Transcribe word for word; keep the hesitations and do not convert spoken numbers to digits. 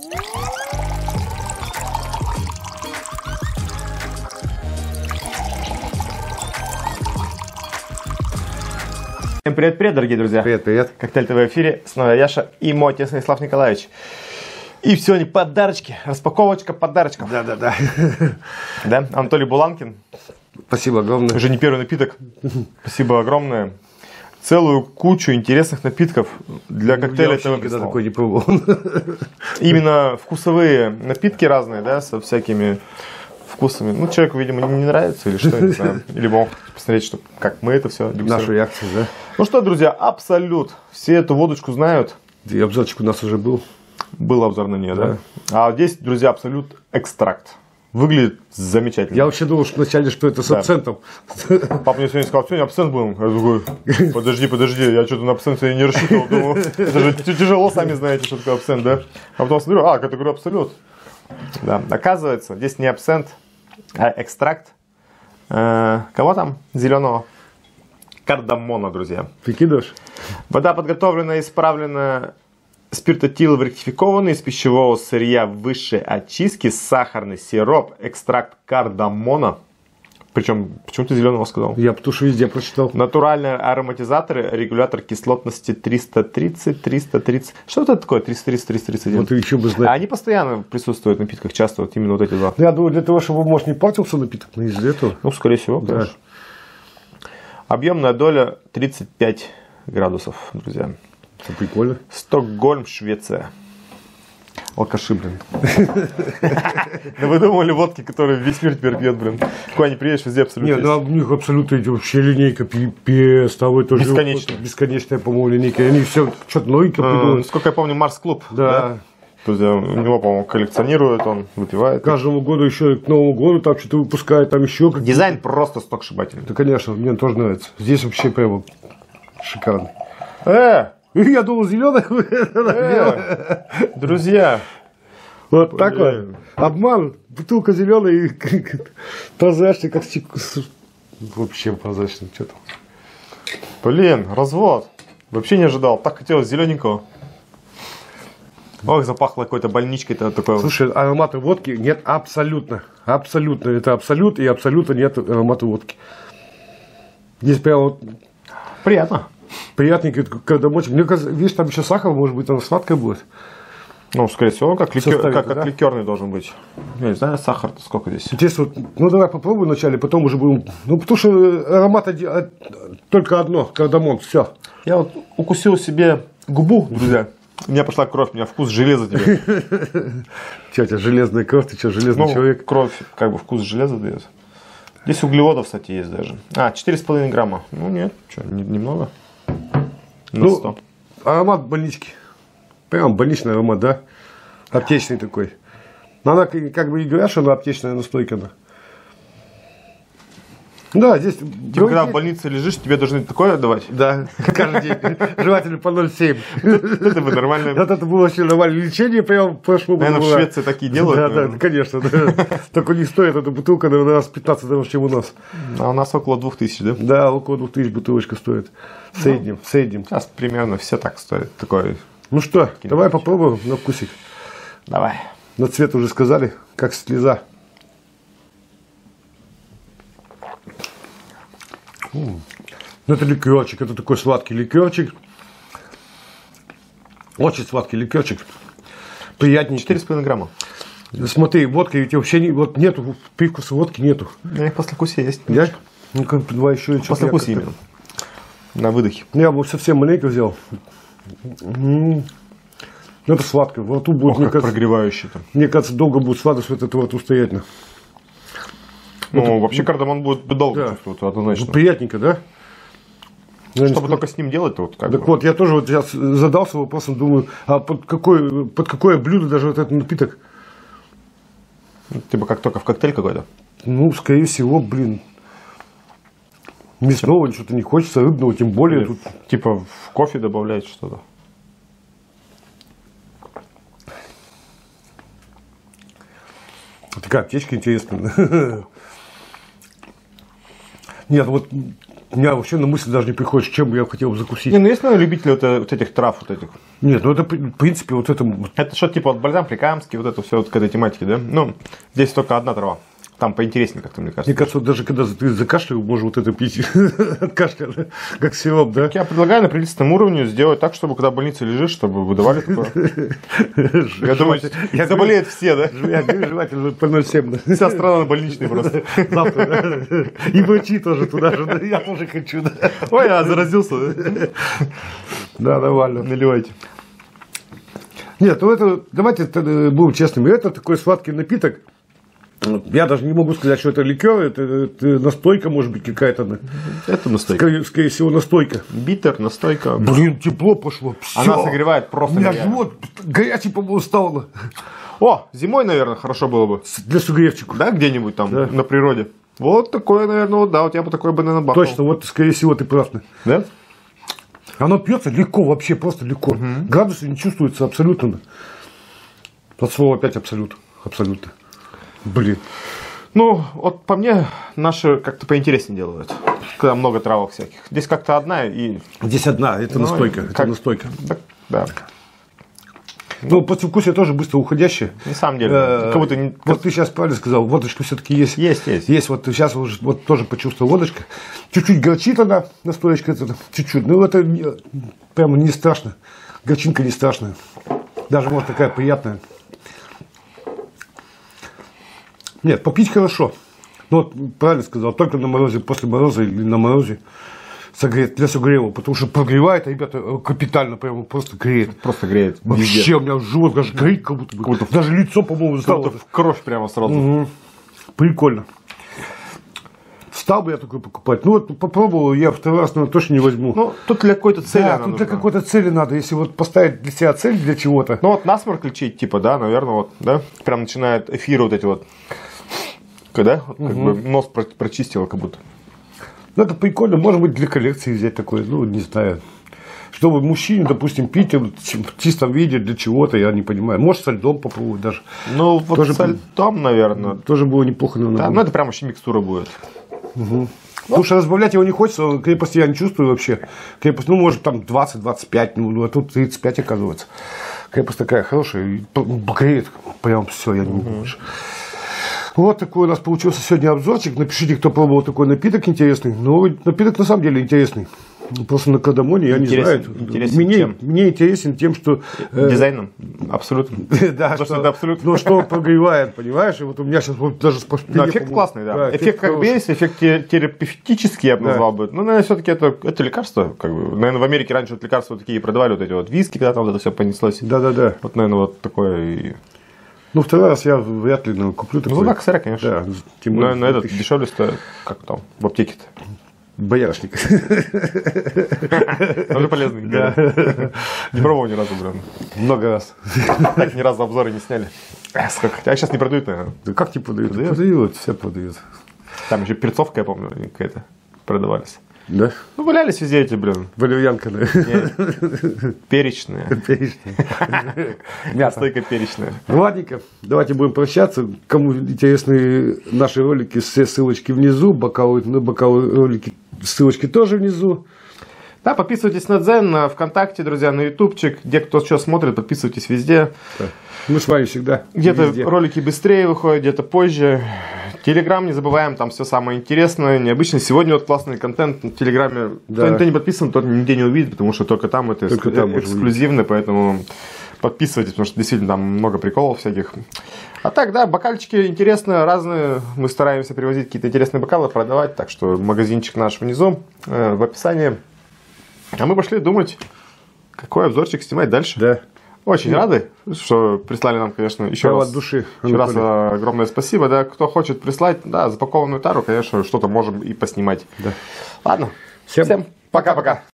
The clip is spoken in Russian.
Всем привет-привет, дорогие друзья! Привет-привет! Коктейль ТВ в эфире, снова Яша и мой отец Станислав Николаевич. И сегодня подарочки, распаковочка подарочков. Да-да-да. Да, Анатолий Буланкин. Спасибо огромное. Уже не первый напиток. Спасибо огромное. Целую кучу интересных напитков для коктейля ТВ. Я никогда такой не пробовал. Именно вкусовые напитки разные, да, со всякими вкусами. Ну, человеку, видимо, не нравится или что, не знаю. Или мог посмотреть, что, как мы это все дегустируем. Нашу реакцию, да? Ну что, друзья, Абсолют. Все эту водочку знают. И обзорчик у нас уже был. Был обзор на нее, да? Да. А здесь, друзья, Абсолют экстракт. Выглядит замечательно. Я вообще думал, что вначале, что это с Да. абсентом. Папа мне сегодня сказал, сегодня абсент будем. Я такой, подожди, подожди, я что-то на абсент не рассчитывал. Думаю, это же тяжело, сами знаете, что такое абсент, да? А потом смотрю, а, категория Абсолют. Да, оказывается, здесь не абсент, а экстракт. Э, кого там? Зеленого? Кардамона, друзья. Прикидываешь? Вода подготовлена и исправлена. Спиртотил ректификованный из пищевого сырья высшей очистки, сахарный сироп, экстракт кардамона. Причем, почему ты зеленого сказал? Я потому что везде прочитал. Натуральные ароматизаторы, регулятор кислотности триста тридцать, триста тридцать. Что это такое? триста тридцать, триста тридцать один. Вот и еще бы знать. Они постоянно присутствуют в напитках, часто вот именно вот эти два. Я думаю, для того, чтобы, может, не портился напиток, но из-за этого. Ну, скорее всего, Да. конечно. Объемная доля тридцать пять градусов, друзья. Это прикольно. Стокгольм, Швеция. Алкаши, блин. Да вы думали, водки, которые весь мир теперь пьет, блин. Куда не приедешь, везде абсолютно. Нет, ну, у них абсолютно эти вообще линейка, пипец, того тоже. Бесконечная. Бесконечная, по-моему, линейка. Они все что-то новенькое придумали. Сколько я помню, Марс Клуб. Да. Друзья, у него, по-моему, коллекционирует, он выпивает. Каждому году еще к Новому году там что-то выпускают, там еще какие-то. Дизайн просто сногсшибательный. Да, конечно, мне тоже нравится. Здесь вообще прямо шикарно. Э! Я думал, зеленый. Э! Друзья! Вот так вот. Обман. Бутылка зеленая и прозрачный, как стекло. Вообще прозрачный. Что там? Блин, развод. Вообще не ожидал. Так хотелось зелененького. Ох, запахло какой-то больничкой-то такой. Слушай, аромата водки нет абсолютно. Абсолютно. Это абсолют, и абсолютно нет аромата водки. Здесь прям вот Приятно. приятненький кардамончик. Мне кажется, видишь, там еще сахар, может быть, она сладкая будет. Ну, скорее всего, как, ликер, Составит, как, как да? ликерный должен быть. Я не знаю, сахар-то сколько здесь. Здесь вот, ну давай попробуем вначале, потом уже будем. Ну, потому что аромат оди- а, только одно, кардамон, все. Я вот укусил себе губу, друзья. У меня пошла кровь, у меня вкус железа тебе. Че, у тебя железная кровь, ты что, железный Ну, человек? кровь как бы вкус железа дает. Здесь углеводов, кстати, есть даже. А, четыре с половиной грамма. Ну, нет, что, не- немного. На Ну, сто. аромат больнички. Прям больничный аромат, да? Аптечный такой. Но она как как бы и говорят, что она аптечная настойка. Да, да здесь... Типа, когда в больнице лежишь, тебе должны такое давать. Да, каждый день. Желательно по ноль целых семь. Это бы нормально. Вот это было вообще нормальное лечение, прям прошло. Наверное, в Швеции такие делают. Да, да, наверное. конечно. Да. Только у них стоит эта бутылка, наверное, раз пятнадцать дороже, чем у нас. А у нас около двух тысяч, да? Да, около двух тысяч бутылочка стоит. В среднем, в среднем. Сейчас примерно все так стоят. Такой. Ну что, давай попробуем на вкусик. Давай. На цвет уже сказали, как слеза. М. Ну, это ликерчик, это такой сладкий ликерчик. Очень сладкий ликерчик. Приятненький. четыре с половиной грамма. Смотри, водка ведь вообще не, вот нету, привкуса водки нету. У меня послевкусие есть. Я? Ну-ка, давай еще. Послевкусие именно. На выдохе. Я бы совсем маленько взял. М. Ну, это сладко. Во рту будет, Ох, мне как кажется, прогревающий там. мне кажется, долго будет сладость вот этого во рту стоять. Ну, вообще кардамон будет долго Да. чувствовать, Ну, однозначно. приятненько, да? Я не Чтобы скажу. только с ним делать, то вот как Так бы. вот, я тоже вот сейчас задался вопросом, думаю, а под какое, под какое блюдо даже вот этот напиток? Типа как только в коктейль какой-то. Ну, скорее всего, блин, мясного или что-то не хочется, рыбного, тем более. Или Тут... Типа в кофе добавлять что-то. Такая аптечка интересная. Нет, вот у меня вообще на мысль даже не приходит, чем бы я хотел бы закусить. Не, ну есть, наверное, любители вот, э, вот этих трав, вот этих. Нет, ну это, в принципе, вот это... Это что-то типа вот бальзам африканский, вот это все вот к этой тематике, да? Ну, здесь только одна трава. Там поинтереснее как-то, мне кажется. Мне кажется, вот даже когда ты закашлял, можно вот это пить от кашля, как сироп, да? Я предлагаю на правительственном уровне сделать так, чтобы когда в больнице лежишь, чтобы выдавали такое. Я думаю, заболеют все, да? Желательно по ноль семь, да? Вся страна на больничной просто. Завтра, да? И врачи тоже туда же, да? Я тоже хочу, да? Ой, я заразился, да? Да, нормально. Наливайте. Нет, ну это, давайте будем честными, это такой сладкий напиток. Я даже не могу сказать, что это ликер, это, это настойка, может быть, какая-то. Это настойка. Скорее, скорее всего, настойка. Битер, настойка. Блин, тепло пошло. Всё. Она согревает просто. У меня нереально. живот горячий, по-моему, стал. О, зимой, наверное, хорошо было бы. Для сугревчиков. Да, где-нибудь там, Да. на природе. Вот такое, наверное, вот, да, вот я бы такое бы, наверное, бахнул. Точно, вот, скорее всего, ты прав. Да? Оно пьется легко, вообще просто легко. Угу. Градусы не чувствуются абсолютно. От слова опять абсолют. Абсолютно. Блин. Ну, вот по мне, наши как-то поинтереснее делают. Когда много травок всяких. Здесь как-то одна и... Здесь одна, это Ну, настойка. как- Это настойка. Да. да. Ну, послевкусие тоже быстро уходящее. На самом деле, Э, как будто не- Вот ты сейчас правильно сказал, водочка все-таки есть. Есть, есть. Есть, вот сейчас уже вот тоже почувствовал водочка. Чуть-чуть горчит она, настоечка, это, чуть-чуть. Ну, это не- прямо не страшно. Горчинка не страшная. Даже вот такая приятная. Нет, попить хорошо. Ну, вот правильно сказал, только на морозе, после мороза или на морозе согреть, для согрева. Потому что прогревает, а ребята, капитально, прямо просто греет. Просто греет. Вообще везде. у меня живот даже горит, как будто бы. будто Даже лицо, по-моему, Как стало. будто в кровь прямо сразу. Мгм. Прикольно. Стал бы я такой покупать. Ну вот попробовал, я второй раз, наверное, точно не возьму. Ну, тут для какой-то цели да, она тут для нужна. какой-то цели надо. Если вот поставить для себя цель для чего-то. Ну, вот насморк лечить, типа, да, наверное, вот, да? Прям начинает эфиры вот эти вот. Когда? Вот, как бы нос про- прочистило как будто. Ну, это прикольно. Может быть, для коллекции взять такое. Ну, не знаю. Чтобы мужчине, допустим, пить в чистом виде для чего-то, я не понимаю. Может, со льдом попробовать даже. Ну, вот Тоже со бы- льдом, наверное. Тоже было неплохо, наверное. Да, было. ну, это прям вообще микстура будет. Потому что разбавлять его не хочется, крепости я не чувствую вообще. Крепость, ну, может, там двадцать-двадцать пять, ну, а тут тридцать пять оказывается. Крепость такая хорошая, и п- греет, прям все, я не могу больше. Вот такой у нас получился сегодня обзорчик. Напишите, кто пробовал такой напиток интересный. Ну, напиток на самом деле интересный. Просто на кардамоне, я Интересен- не знаю. интересен Мне, чем? мне интересен тем, что... э, Дизайном? Абсолютно. Да, Потому что это абсолютно. Ну, что он прогревает, понимаешь? И вот у меня сейчас вот даже по спине, Ну, эффект по-моему. классный, да. эффект как бы хороший. есть, эффект те- терапевтический, я бы Да. назвал бы. Ну, наверное, все-таки это, это лекарство. Как бы. Наверное, в Америке раньше вот лекарства такие продавали, вот эти вот виски, когда там вот это все понеслось. Да-да-да. Вот, наверное, вот такое. И... Ну, второй раз я вряд ли наверное, куплю Ну, такой. за два косаря, конечно. Да, тем более, Наверное, этот тысяч. дешевле стоит, как там, в аптеке-то. Боярышник. Он же полезный. Да. Не пробовал ни разу, блин. Много раз. Так ни разу обзоры не сняли. Эх, сколько. А сейчас не продают, наверное. Да как тебе подают? Продают? Подают, все подают. Там еще перцовка, я помню, какая-то продавались. Да? Ну, валялись везде эти, блин. Валерьянка, да. Не, перечные. Перечная. Мясо. Стойка перечная. Ладненько, давайте будем прощаться. Кому интересны наши ролики, все ссылочки внизу. Бокалы, на бокалы ролики, ссылочки тоже внизу. Да, подписывайтесь на Дзен, на ВКонтакте, друзья, на Ютубчик. Где кто что смотрит, подписывайтесь везде. Мы с вами всегда. Где-то везде. ролики быстрее выходят, где-то позже. Телеграм не забываем, там все самое интересное, необычное. Сегодня вот классный контент на Телеграме. Да. Кто, кто не подписан, тот нигде не увидит, потому что только там это Только эксклю- там можно эксклюзивно, поэтому подписывайтесь, потому что действительно там много приколов всяких. А так, да, бокальчики интересные, разные. Мы стараемся привозить какие-то интересные бокалы, продавать. Так что магазинчик наш внизу, э, в описании. А мы пошли думать, какой обзорчик снимать дальше. Да. Очень рады, что прислали нам, конечно, еще Прямо раз, от души, еще раз Анатолий. огромное спасибо. Да, кто хочет прислать, да, запакованную тару, конечно, что-то можем и поснимать. Да. Ладно, Всем всем пока-пока.